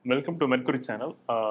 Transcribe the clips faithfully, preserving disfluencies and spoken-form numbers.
Welcome to mercury channel.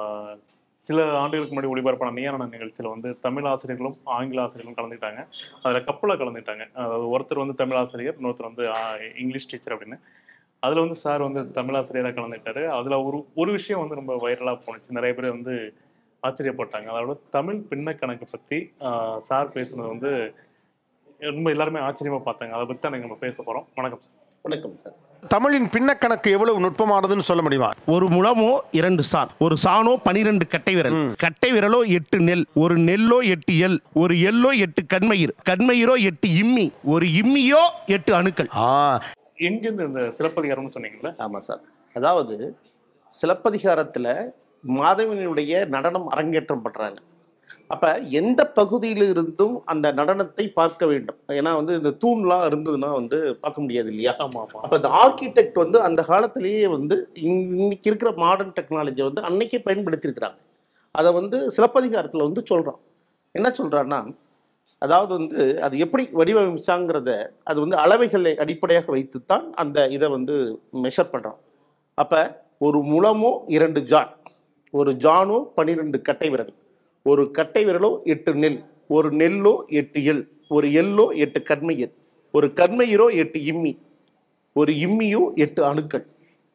சில ஆண்டுகளுக்கு முன்னாடி ஒளிபரப்பான நீயான நிகழ்ச்சியில் வந்து தமிழ் ஆசிரியர்களும் ஆங்கில ஆசிரியர்களும் கலந்துக்கிட்டாங்க. அதில் கப்பலில் கலந்துக்கிட்டாங்க. அதாவது ஒருத்தர் வந்து தமிழ் ஆசிரியர், இன்னொருத்தர் வந்து இங்கிலீஷ் டீச்சர் அப்படின்னு. அதில் வந்து சார் வந்து தமிழ் ஆசிரியராக கலந்துக்கிட்டாரு. அதில் ஒரு ஒரு விஷயம் வந்து ரொம்ப வைரலாக போணுச்சு. நிறைய பேர் வந்து ஆச்சரியப்பட்டாங்க. அதோட தமிழ் பின்ன கணக்கு பற்றி சார் பேசுனது வந்து ரொம்ப எல்லாருமே ஆச்சரியமாக பார்த்தாங்க. அதை பற்றி தான் நம்ம பேச போகிறோம். வணக்கம் சார். வணக்கம் சார். தமிழின் பின்னக்கணக்கு எவ்வளவு நுட்பமானதுன்னு சொல்ல முடியுமா? ஒரு முழமோ இரண்டு சான், ஒரு சானோ பனிரெண்டு கட்டை விரல், கட்டை விரலோ எட்டு நெல், ஒரு நெல்லோ எட்டு எல், ஒரு எல்லோ எட்டு கண்மயிர், கண்மயிரோ எட்டு இம்மி, ஒரு இம்மியோ எட்டு அணுக்கள். ஆ எங்கேருந்து இந்த சிலப்பதிகாரம்னு சொன்னீங்களா? ஆமாம் சார். அதாவது சிலப்பதிகாரத்தில் மாதவனுடைய நடனம் அரங்கேற்றம் பண்ணுறாங்க. அப்போ எந்த பகுதியில் இருந்தும் அந்த நடனத்தை பார்க்க வேண்டும். ஏன்னா வந்து இந்த தூண்லாம் இருந்ததுன்னா வந்து பார்க்க முடியாது இல்லையா? ஆமாம் ஆமாம். அப்போ இந்த ஆர்கிடெக்ட் வந்து அந்த காலத்திலேயே வந்து இன்னைக்கு இருக்கிற மாடர்ன் டெக்னாலஜியை வந்து அன்னைக்கே பயன்படுத்தியிருக்கிறாங்க. அதை வந்து சிலப்பதிகாரத்தில் வந்து சொல்கிறோம். என்ன சொல்கிறான்னா, அதாவது வந்து அது எப்படி வடிவமைச்சாங்கிறத அது வந்து அளவைகளை அடிப்படையாக வைத்துத்தான் அந்த இதை வந்து மெஷர் பண்ணுறோம். அப்போ ஒரு முழமோ இரண்டு ஜான், ஒரு ஜானோ பன்னிரெண்டு கட்டை விரல், ஒரு கட்டை விரலோ எட்டு நெல், ஒரு நெல்லோ எட்டு எல், ஒரு எல்லோ எட்டு கண்மயிர், ஒரு கண்மயிரோ எட்டு இம்மி, ஒரு இம்மியோ எட்டு அணுக்கள்.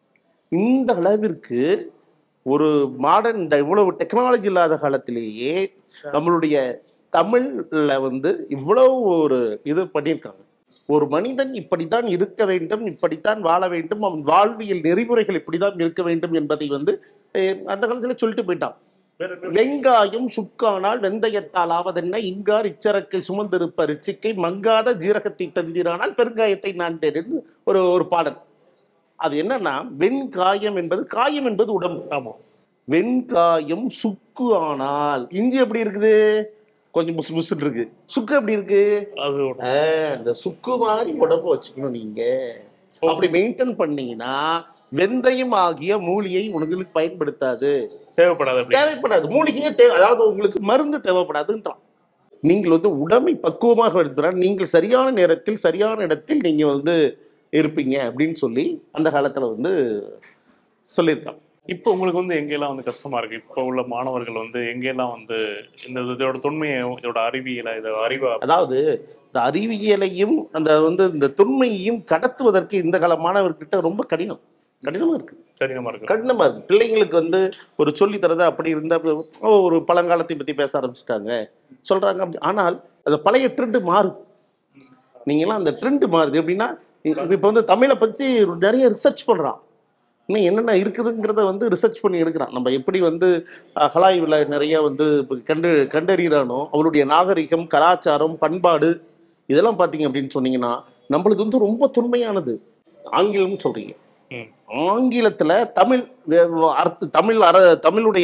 இந்த அளவிற்கு ஒரு மாடர்ன் இந்த இவ்வளவு டெக்னாலஜி இல்லாத காலத்திலேயே நம்மளுடைய தமிழ்ல வந்து இவ்வளவு ஒரு இது பண்ணியிருக்காங்க. ஒரு மனிதன் இப்படித்தான் இருக்க வேண்டும், இப்படித்தான் வாழ வேண்டும், அவன் வாழ்வியல் நெறிமுறைகள் இப்படிதான் இருக்க வேண்டும் என்பதை வந்து அந்த காலத்துல சொல்லிட்டு போயிட்டான். வெங்காயம் சுக்கானால் வெந்தயத்தால் ஆவதென்ன, இங்கார் இச்சரக்கை சுமந்திருப்ப ரிச்சிக்கை மங்காத ஜீரகத்தை தந்திரானால் பெருங்காயத்தை நான் தேர்ந்து ஒரு ஒரு பாடல். அது என்னன்னா, வெண்காயம் என்பது, காயம் என்பது உடம்பு. ஆமா. வெண்காயம் சுக்கு ஆனால், இஞ்சி எப்படி இருக்குது, கொஞ்சம் முசு முசுன்னு இருக்கு. சுக்கு எப்படி இருக்கு, அது அந்த சுக்கு மாதிரி உடம்பு வச்சுக்கணும். நீங்க அப்படி மெயின்டைன் பண்ணீங்கன்னா வெந்தயம் ஆகிய மூலிகை உங்களுக்கு பயன்படுத்தாது, தேவைப்படாது தேவைப்படாது மூலிகையே தேவை, அதாவது உங்களுக்கு மருந்து தேவைப்படாதுன்றான். நீங்கள் வந்து உடம்பை பக்குவமாக எடுத்துறால் நீங்கள் சரியான நேரத்தில் சரியான இடத்தில் நீங்க வந்து இருப்பீங்க அப்படின்னு சொல்லி அந்த காலத்துல வந்து சொல்லியிருக்காங்க. இப்போ உங்களுக்கு வந்து எங்கெல்லாம் வந்து கஷ்டமா இருக்கு? இப்போ உள்ள மாணவர்கள் வந்து எங்கெல்லாம் வந்து இந்த இதோட தொன்மையை, இதோட அறிவியலை, இதை அறிவா, அதாவது இந்த அறிவியலையும் அந்த வந்து இந்த தொன்மையையும் கடத்துவதற்கு இந்த கால மாணவர்கிட்ட ரொம்ப கடினம் கடினமா இருக்கு கடினமா இருக்கு கடினமா இருக்கு பிள்ளைங்களுக்கு வந்து ஒரு சொல்லி தரது அப்படி இருந்தா ஒரு பழங்காலத்தை பத்தி பேச ஆரம்பிச்சுட்டாங்க சொல்றாங்க. அப்படி ஆனால் அது பழைய ட்ரெண்ட் மாறுது. நீங்களாம் அந்த ட்ரெண்ட் மாறுது எப்படின்னா, இப்போ வந்து தமிழை பத்தி நிறைய ரிசர்ச் பண்றான். இன்னும் என்னென்ன இருக்குதுங்கிறத வந்து ரிசர்ச் பண்ணி எடுக்கிறான். நம்ம எப்படி வந்து ஹலாய்வில் நிறைய வந்து கண்டு கண்டறிகிறானோ அவருடைய நாகரிகம், கலாச்சாரம், பண்பாடு இதெல்லாம் பார்த்தீங்க அப்படின்னு சொன்னீங்கன்னா நம்மளுக்கு வந்து ரொம்ப தொன்மையானது. ஆங்கிலம் சொல்றீங்க, ஆங்கிலத்துல தமிழ் அர்த்த தமிழ் அற தமிழுடைய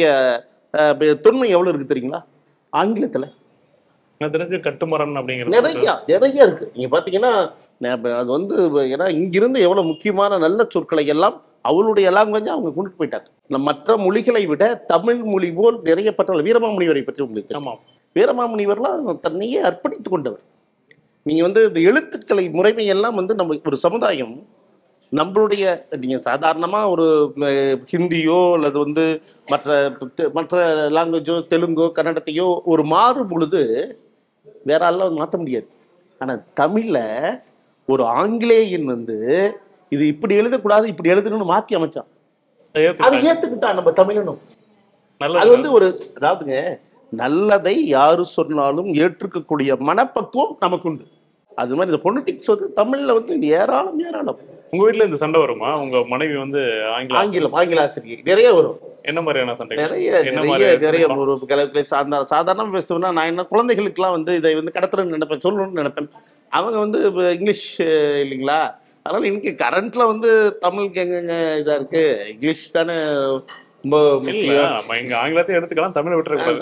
தொன்மை எவ்வளவு இருக்கு தெரியுங்களா? ஆங்கிலத்துல தெரிஞ்சு கட்டுமரன் அப்படிங்கிறது நிறைய நிறைய இருக்கு. நீங்க பாத்தீங்கன்னா அது வந்து ஏன்னா இங்கிருந்து எவ்வளவு முக்கியமான நல்ல சொற்களை எல்லாம் அவளுடைய லாங்குவேஜ் அவங்க கொண்டு போயிட்டாங்க. மற்ற மொழிகளை விட தமிழ் மொழி போல் நிறைய பற்ற. வீரமாமுனிவரை பற்றி உங்களுக்கு, ஆமா, வீரமாமுனிவர்லாம் தன்னையே அர்ப்பணித்துக் கொண்டவர். நீங்க வந்து இந்த எழுத்துக்களை முறைமையெல்லாம் வந்து நம்ம ஒரு சமுதாயம் நம்மளுடைய, நீங்கள் சாதாரணமாக ஒரு ஹிந்தியோ அல்லது வந்து மற்ற மற்ற லாங்குவேஜோ தெலுங்கோ கன்னடத்தையோ ஒரு மாறும் பொழுது வேற ஆளெல்லாம் மாற்ற முடியாது. ஆனால் தமிழில் ஒரு ஆங்கிலேயன் வந்து இது இப்படி எழுதக்கூடாது இப்படி எழுதணும்னு மாற்றி அமைச்சான். அதை ஏற்றுக்கிட்டான் நம்ம தமிழனும். அது வந்து ஒரு, அதாவதுங்க, நல்லதை யாரு சொன்னாலும் ஏற்றுக்கக்கூடிய மனப்பக்குவம் நமக்கு உண்டு. அது மாதிரி இந்த பொலிட்டிக்ஸ் வந்து தமிழ்ல வந்து ஏராளம் ஏராளம். உங்க வீட்டுல இந்த சண்டை வருமா? உங்க மனைவி வந்து ஆங்கில ஆங்கிலம் ஆங்கில ஆசிரியர் நிறைய வரும். என்ன மாதிரியான சண்டை? நிறைய நிறைய நிறைய ஒரு சாதாரண சாதாரண பேசுவேன்னா, நான் என்ன குழந்தைகளுக்குலாம் வந்து இதை வந்து கடத்துறேன்னு நினைப்பேன், சொல்லணும்னு நினைப்பேன். அவங்க வந்து இங்கிலீஷ் இல்லைங்களா, அதனால இன்னைக்கு கரண்ட்ல வந்து தமிழுக்கு எங்கெங்க இதா இருக்கு, இங்கிலீஷ் தானே ரொம்ப முக்கியம். எங்க ஆங்கிலத்தை எடுத்துக்கலாம், தமிழை விட்டுறக்கூடாது.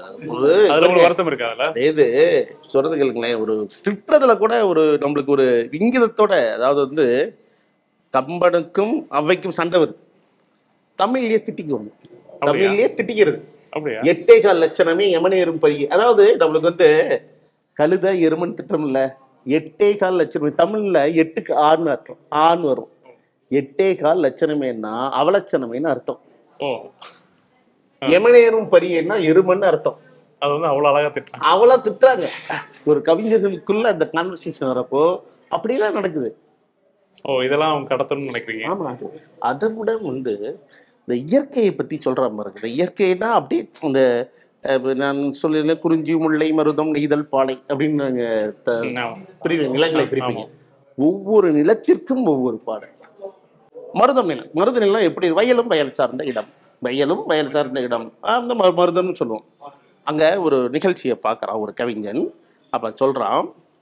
தமிழ் வருத்தம் இருக்கு அதுல. இது சொல்றது கேளுங்களேன், ஒரு திட்டுறதுல கூட ஒரு நம்மளுக்கு ஒரு இங்கிதத்தோட, அதாவது வந்து கம்பனுக்கும் அவ்வைக்கும் சண்டை வருது, தமிழ்லயே திட்டிக்குவோம், தமிழ்லயே திட்டிக்கிறது. அப்படியா? எட்டே கால் லட்சணமே யமனேறும் பழி. அதாவது நம்மளுக்கு வந்து கழுத எருமன் திட்டம் இல்ல, எட்டே கால் லட்சணம் தமிழ்ல எட்டுக்கு ஆறுன்னு அர்த்தம், ஆண் வரும். எட்டே கால் லட்சணமேன்னா அவலட்சணமேன்னு அர்த்தம். ஓ, எமனேறும் பரியன்னா எருமன்னு அர்த்தம். அது வந்து அவ்வளவு அழகா திட்டுறாங்க. அவ்வளவு திட்டுறாங்க. ஒரு கவிஞர்களுக்குள்ள அந்த கான்வர்சேஷன் வரப்போ அப்படிலாம் நடக்குது. ஓ, இதெல்லாம் அவங்க கடத்தணும்னு நினைக்கிறீங்க? ஆமா, அது அதை விட வந்து இந்த இயற்கையை பத்தி சொல்ற மாதிரி இருக்கு. இந்த இயற்கைனா அப்படியே இந்த அஹ், நான் சொல்லியிருந்தேன் குறிஞ்சி, முல்லை, மருதம், நெய்தல், பாலை அப்படின்னு நாங்க த- ஆமா. பிரிவு நிலங்களை பிரிப்பீங்க. ஒவ்வொரு நிலத்திற்கும் ஒவ்வொரு பாடல். மருதம் நிலம், மருத நிலம் எப்படி? வயலும் வயல் சார்ந்த இடம், வயலும் வயல் சார்ந்த இடம், அந்த ம- மருதம்னு சொல்லுவோம். அங்க ஒரு நிகழ்ச்சியை பார்க்கறான் ஒரு கவிஞன். அப்ப சொல்றான்,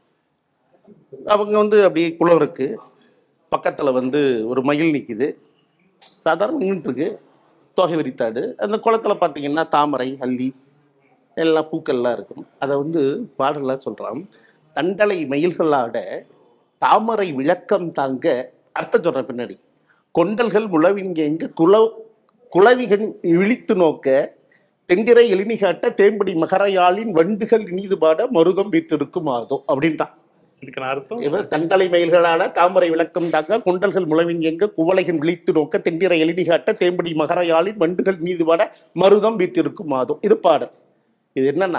அவங்க வந்து அப்படியே குளம் இருக்கு, பக்கத்துல வந்து ஒரு மயில் நிக்குது, சாதாரண நின்றுட்டு இருக்கு, தொகை விரித்தாடு. அந்த குளத்துல பாத்தீங்கன்னா தாமரை, அல்லி, எல்லா பூக்கள்லாம் இருக்கும். அதை வந்து பாடலா சொல்றான். தண்டலை மயில்களாட தாமரை விளக்கம் தாங்க, அர்த்தம் சொல்றேன் பின்னாடி. கொண்டல்கள் முழவிங்க குல குளவிகள் விழித்து நோக்க, தெண்டிரை எழினி காட்ட தேம்படி மகரையாளின் வண்டுகள் இனிது பாட மருதம் வீட்டிருக்கும் ஆதோ அப்படின்ட்டான். இதுக்கு நான் அர்த்தம் இவர் தண்டலை மயில்களான தாமரை விளக்கம் தாங்க, கொண்டல்கள் முழவிங்க குவளைகள் விழித்து நோக்க, தெண்டிரை எழினி காட்ட தேம்படி மகரையாளின் வண்டுகள் மீது பாட மருதம் வீட்டிருக்கும் ஆதோ. இது பாடல். இது என்னன்னா,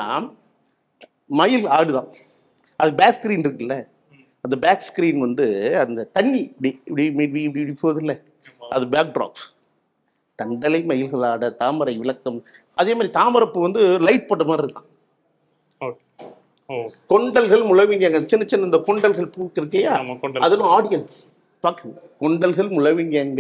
மயில் ஆடுதான், அது பேக் ஸ்கிரீன் இருக்குல்ல, அந்த பேக் ஸ்கிரீன் வந்து அந்த தண்ணி இப்படி இப்படி இப்படி இப்படி இப்படி போகுது இல்லை, அது பேக் ட்ராப். தண்டலை மயில்களாட தாமரை விளக்கம். அதே மாதிரி தாமரைப்பூ வந்து லைட் போட்ட மாதிரி இருக்கான். ஓகே. ஓ, கொண்டல்கள் முழவிங்க, சின்ன சின்ன இந்த கொண்டல்கள் பூ இருக்கையா, ஆமா, கொண்டல். அதுவும் ஆடியன்ஸ் பார்க்கணும். கொண்டல்கள் முழவிங்க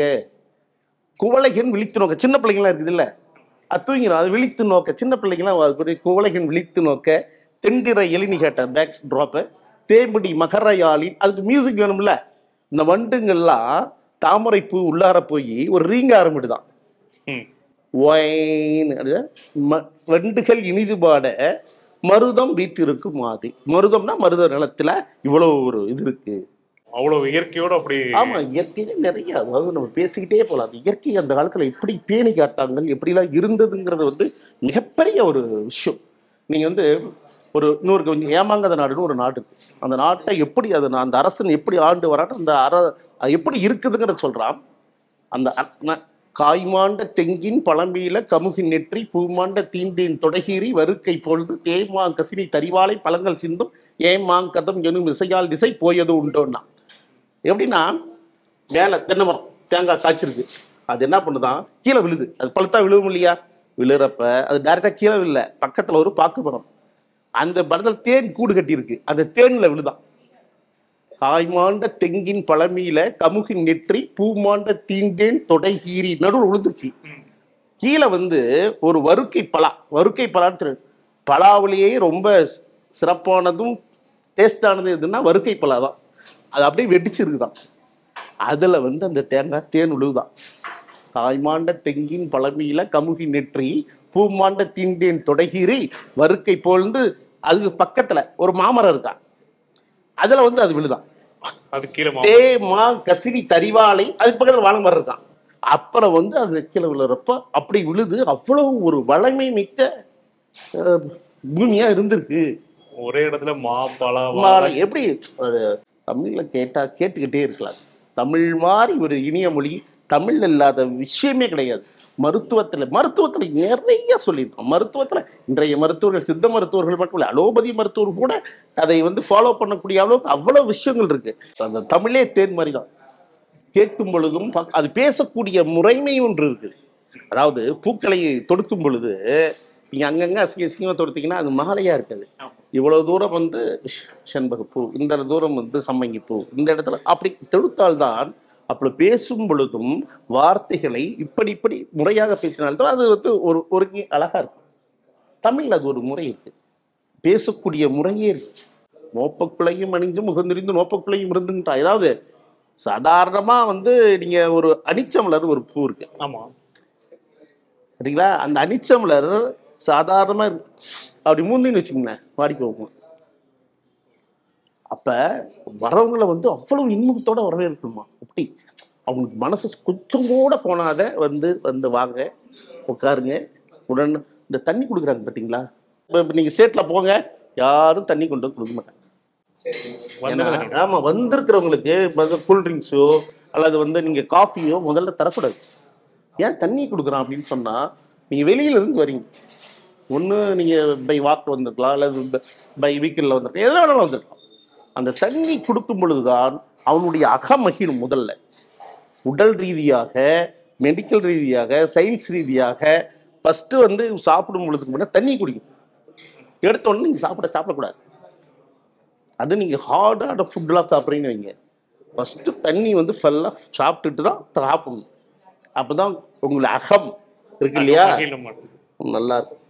குவளைகன் விழித்து நோக்க, சின்ன பிள்ளைங்களாம் இருக்குது இல்ல, அது தூங்கிடும், அது விழித்து நோக்க, சின்ன பிள்ளைங்களாம் குவளைகன் விழித்து நோக்க, தெண்டிரை எழினி கேட்ட பேக் ட்ராப்பை தேம்படி மகரையாளின், அதுக்கு மியூசிக் வேணும்ல. இந்த வண்டுங்கள்லாம் தாமரை பூ உள்ளார போய் ஒரு ரீங்க ஆரம்பிடுதான். ம். ஒயின் வண்டுகள் இனிது பாட மருதம் வீட்டிற்கு மாதிரி. மருதம்னா மருத நிலத்துல இவ்வளவு ஒரு இது இருக்கு. அவ்வளவு இயற்கையோட அப்படி. ஆமா, இயற்கையில நிறைய, அதாவது நம்ம பேசிக்கிட்டே போகலாம். அந்த இயற்கை அந்த காலத்துல எப்படி பேணி காட்டாங்க, எப்படிலாம் இருந்ததுங்கிறது வந்து மிகப்பெரிய ஒரு விஷயம். நீங்க வந்து ஒரு இன்னொரு கொஞ்சம் ஏமாங்கத நாடுன்னு ஒரு நாடு இருக்கு. அந்த நாட்டை எப்படி அது அந்த அரசன் எப்படி ஆண்டு வரான்னு அந்த அர அது எப்படி இருக்குதுங்கிறத சொல்றான். அந்த அ- காய்மாண்ட தெங்கின் பழம்பியில கமுகின் நெற்றி பூமாண்ட தீண்டேன் தொடகீறி வருக்கை பொழுது தேமா கசினி தரிவாளை பழங்கள் சிந்தும் ஏமாங் கதம் எனும் இசையால் திசை போயது உண்டோன்னா. எப்படின்னா, மேலே தென்னை மரம் தேங்காய் காய்ச்சிருக்கு, அது என்ன பண்ணுதான், கீழே விழுது. அது பழுத்தா விழுவும் இல்லையா, விழுறப்ப அது டைரக்டா கீழே விழல, பக்கத்துல ஒரு பாக்கு மரம், அந்த மரத்தில் தேன் கூடு கட்டி இருக்கு, அந்த தேன்ல விழுதான். காய்மாண்ட தெங்கின் பழமையில கமுகின் நெற்றி பூமாண்ட தீண்டேன் தொடைகீறி, நடுவில் விழுந்துருச்சு. கீழே வந்து ஒரு வருக்கை பலா, வருக்கை பலான்னு பலாவிலேயே ரொம்ப சிறப்பானதும் டேஸ்டானது எதுன்னா வருக்கை பலா தான். அது அப்படியே வெடிச்சிருக்குதான். அதுல வந்து அந்த தேங்காய் தேன் விழுவுதான். தாய்மாண்ட தெங்கின் பழமையில கமுகி நெற்றி பூமாண்ட தீண்டேன் தொடகீறி வருக்கை போழ்ந்து, அதுக்கு பக்கத்துல ஒரு மாமரம் இருக்கா, அதுல வந்து அது விழுதான். அது கீழே மா- தேமா கசினி தரிவாளை, அதுக்கு பக்கத்துல வாழை மரம் இருக்கான். அப்புறம் வந்து அது கீழே விழுறப்ப அப்படி விழுது. அவ்வளவு ஒரு வளமை மிக்க அஹ், பூமியா இருந்திருக்கு. ஒரே இடத்துல மா பலா மாலை எப்படி அது தமிழ்ல கேட்டா கேட்டுக்கிட்டே இருக்கலாம். தமிழ் மாதிரி ஒரு இனிய மொழி தமிழ்ல இல்லாத விஷயமே கிடையாது. மருத்துவத்துல மருத்துவத்துல நிறைய சொல்லியிருக்கோம். மருத்துவத்துல இன்றைய மருத்துவர்கள், சித்த மருத்துவர்கள் மட்டும் இல்லை, அலோபதி மருத்துவர் கூட அதை வந்து ஃபாலோ பண்ணக்கூடிய அளவுக்கு அவ்வளவு விஷயங்கள் இருக்கு. அந்த தமிழே தேன் மாதிரி தான். கேட்கும் பொழுதும் ப- அது பேசக்கூடிய முறைமை ஒன்று இருக்கு. அதாவது பூக்களை தொடுக்கும் பொழுது நீங்க அங்கங்க அசிங்க அசிங்கமா தொடுத்தீங்கன்னா அது மாலையா இருக்காது. இவ்வளவு தூரம் வந்து செண்பகப்பூ, இந்த தூரம் வந்து சம்மங்கி பூ, இந்த இடத்துல அப்படி தொடுத்தால்தான். அப்படி பேசும் பொழுதும் வார்த்தைகளை இப்படி இப்படி முறையாக பேசினால்தான் அது வந்து ஒரு ஒரு அழகா இருக்கும். தமிழ்ல அது ஒரு முறை இருக்கு, பேசக்கூடிய முறையே இருக்கு. நோப்பக்குள்ளையும் அணிஞ்சு முகந்திரிந்து நோப்பக்குள்ளையும் இருந்துட்டா. ஏதாவது சாதாரணமா வந்து நீங்க ஒரு அனிச்சமலர் ஒரு பூ இருக்கு ஆமா. சரிங்களா, அந்த அனிச்சமலர் சாதாரணமா இருக்கு. அப்படி மூந்தின்னு வச்சுக்கோங்களேன், வாடி போகும். அப்ப வரவங்களை வந்து அவ்வளவு இன்முகத்தோட வரவேற்கணுமா, அப்படி அவங்களுக்கு மனசு கொஞ்சம் கூட போனாத வந்து வந்து வாங்க உட்காருங்க. உடனே இந்த தண்ணி கொடுக்குறாங்க பார்த்தீங்களா, இப்போ நீங்க ஸ்டேட்ல போங்க, யாரும் தண்ணி கொண்டு வந்து கொடுக்க மாட்டாங்க. ஏன்னா, ஆமா, வந்திருக்கிறவங்களுக்கு கூல் ட்ரிங்க்ஸோ அல்லது வந்து நீங்க காஃபியோ முதல்ல தரக்கூடாது. ஏன் தண்ணி கொடுக்குறான் அப்படின்னு சொன்னால், நீங்கள் வெளியிலேருந்து வரீங்க, ஒன்று நீங்கள் பை வாக் வந்திருக்கலாம், அல்லது பை வீக்கில் வந்திருக்கலாம், எதில் வேணாலும் வந்திருக்கலாம். அந்த தண்ணி கொடுக்கும் பொழுதுதான் அவனுடைய அகமகிழும். முதல்ல உடல் ரீதியாக, மெடிக்கல் ரீதியாக, சயின்ஸ் ரீதியாக ஃபஸ்ட்டு வந்து சாப்பிடும் பொழுதுக்கு முன்னாடி தண்ணி குடிக்கும். எடுத்தோடனே நீங்கள் சாப்பிட சாப்பிடக்கூடாது. அது நீங்கள் ஹார்டான ஃபுட்டெலாம் சாப்பிட்றீங்கன்னு வைங்க, ஃபஸ்ட்டு தண்ணி வந்து ஃபுல்லாக சாப்பிட்டுட்டு தான் சாப்பிடணும். அப்போ தான் உங்களை அகம் இருக்கு இல்லையா, நல்லா இருக்கும்.